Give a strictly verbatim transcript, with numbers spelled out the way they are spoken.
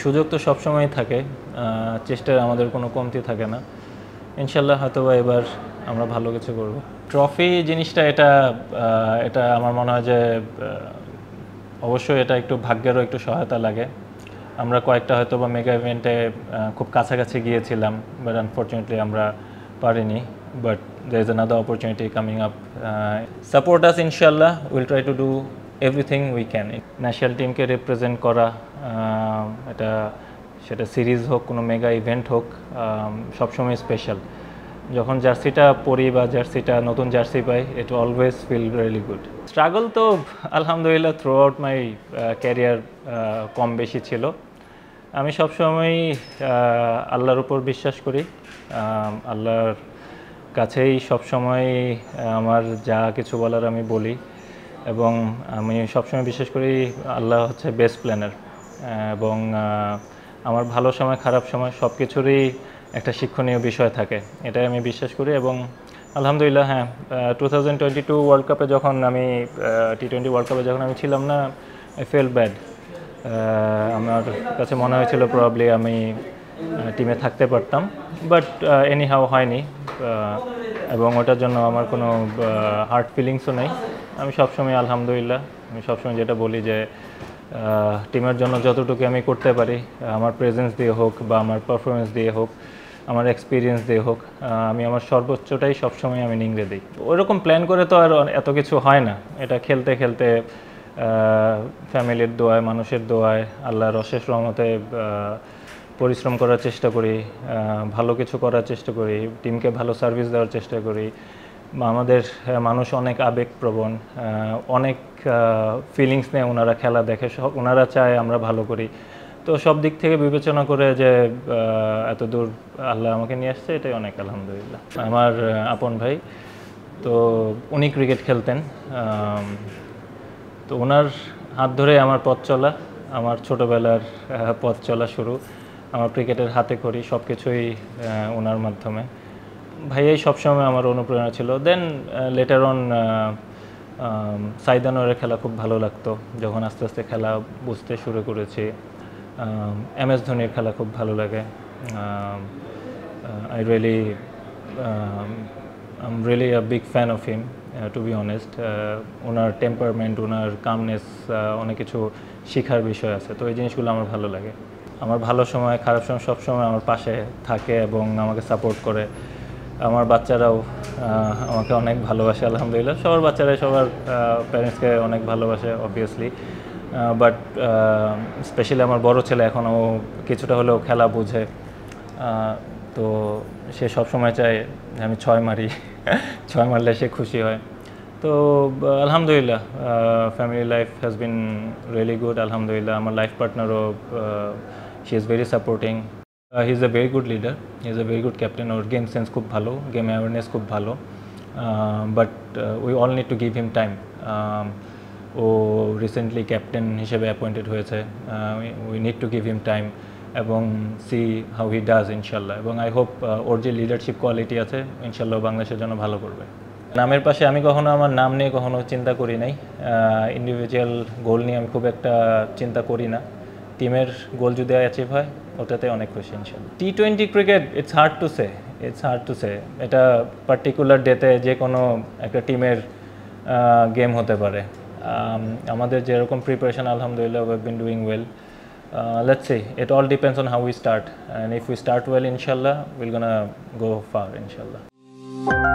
সুযোগ তো সবসময় থাকে, চেষ্টার আমাদের কোনো কমতি থাকে না। ইনশাল্লাহ হয়তো এবার আমরা ভালো কিছু করব। ট্রফি জিনিসটা এটা এটা আমার মনে হয় যে অবশ্যই এটা একটু ভাগ্যেরও একটু সহায়তা লাগে। আমরা কয়েকটা হয়তো বা মেগা ইভেন্টে খুব কাছাকাছি গিয়েছিলাম, বাট আনফর্চুনেটলি আমরা পারিনি। But there is another opportunity coming up. Uh, support us inshallah. We'll try to do everything we can. National টিমকে রিপ্রেজেন্ট করা, এটা সেটা সিরিজ হোক, কোনো মেগা ইভেন্ট হোক, সবসময় স্পেশাল। যখন জার্সিটা পরি বা জার্সিটা নতুন জার্সি পাই, it always feel really good. Struggle তো আলহামদুলিল্লাহ থ্রু আউট মাই ক্যারিয়ার কম বেশি ছিল। আমি সবসময় আল্লাহর উপর বিশ্বাস করি, আল্লাহর কাছেই সবসময় আমার যা কিছু বলার আমি বলি, এবং আমি সবসময় বিশ্বাস করি আল্লাহ হচ্ছে বেস্ট প্ল্যানার, এবং আমার ভালো সময় খারাপ সময় সব কিছুরই একটা শিক্ষণীয় বিষয় থাকে, এটাই আমি বিশ্বাস করি। এবং আলহামদুলিল্লাহ হ্যাঁ, two thousand twenty two world কাপে যখন আমি টি টোয়েন্টি ওয়ার্ল্ড কাপে যখন আমি ছিলাম না, আই ফেল ব্যাড। আমার কাছে মনে হয়েছিল প্রবাবলি আমি টিমে থাকতে পারতাম, বাট এনি হাউ হয়নি, এবং ওটার জন্য আমার কোনো হার্ট ফিলিংসও নেই। আমি সবসময় আলহামদুলিল্লাহ, আমি সবসময় যেটা বলি যে টিমের জন্য যতটুকু আমি করতে পারি, আমার প্রেজেন্স দিয়ে হোক বা আমার পারফরমেন্স দিয়ে হোক, আমার এক্সপিরিয়েন্স দিয়ে হোক, আমি আমার সর্বোচ্চটাই সবসময় আমি নিংড়ে দিই। ওইরকম প্ল্যান করে তো আর এত কিছু হয় না, এটা খেলতে খেলতে ফ্যামিলির দোয়ায়, মানুষের দোয়ায়, আল্লাহর অশেষ রহমতে পরিশ্রম করার চেষ্টা করি, ভালো কিছু করার চেষ্টা করি, টিমকে ভালো সার্ভিস দেওয়ার চেষ্টা করি। আমাদের মানুষ অনেক আবেগপ্রবণ, অনেক ফিলিংস নিয়ে ওনারা খেলা দেখে, সব ওনারা চায় আমরা ভালো করি। তো সব দিক থেকে বিবেচনা করে যে এত দূর আল্লাহ আমাকে নিয়ে আসছে, এটাই অনেক আলহামদুলিল্লাহ। আমার আপন ভাই, তো উনি ক্রিকেট খেলতেন, তো ওনার হাত ধরে আমার পথ চলা, আমার ছোটোবেলার পথ চলা শুরু, আমার ক্রিকেটের হাতে খড়ি সব কিছুই ওনার মাধ্যমে। ভাইয়াই সবসময় আমার অনুপ্রেরণা ছিল। দেন লেটার অন সাইদ আনোয়ারের খেলা খুব ভালো লাগতো, যখন আস্তে আস্তে খেলা বুঝতে শুরু করেছি। এম এস ধোনির খেলা খুব ভালো লাগে। I really I am really a big fan of him, to be honest. ওনার টেম্পারমেন্ট, ওনার কামনেস, অনেক কিছু শেখার বিষয় আছে, তো এই জিনিসগুলো আমার ভালো লাগে। আমার ভালো সময় খারাপ সময় সব সময় আমার পাশে থাকে এবং আমাকে সাপোর্ট করে। আমার বাচ্চারাও আমাকে অনেক ভালোবাসে আলহামদুলিল্লাহ। সবার বাচ্চারাই সবার প্যারেন্টসকে অনেক ভালোবাসে অবভিয়াসলি, বাট স্পেশালি আমার বড় ছেলে এখনও কিছুটা হলেও খেলা বোঝে, তো সে সবসময় চায় আমি ছয় মারি, ছয় মারলে সে খুশি হয়। তো আলহামদুলিল্লাহ family life has been really good আলহামদুলিল্লাহ। আমার লাইফ পার্টনারও she is very supporting, he is a very good leader, he is a very good captain. ওর গেম সেন্স খুব ভালো, গেম অ্যাওয়ারনেস খুব ভালো, but we all need to give him time. ও recently captain হিসেবে appointed হয়েছে, we need to give him time এবং see how he does ইনশাল্লাহ। এবং আই হোপ ওর যে লিডারশিপ কোয়ালিটি আছে ইনশাল্লাহ বাংলাদেশের জন্য ভালো করবে। নামের পাশে আমি কখনো আমার নাম নিয়ে কখনো চিন্তা করি নাই, ইন্ডিভিজুয়াল গোল নিয়ে আমি খুব একটা চিন্তা করি না। টিমের গোল যদি অ্যাচিভ হয় ওটাতে অনেক খুশি ইনশাল্লাহ। T twenty cricket it's hard to say, it's hard to say. এটা পার্টিকুলার ডেতে যে কোনো একটা টিমের গেম হতে পারে। আমাদের যেরকম প্রিপারেশন আলহামদুলিল্লাহ we have been doing well. Let's see, it all depends on how we start, and if we start well ইনশাল্লাহ উইল গোনা গো ফার ইনশাল্লাহ।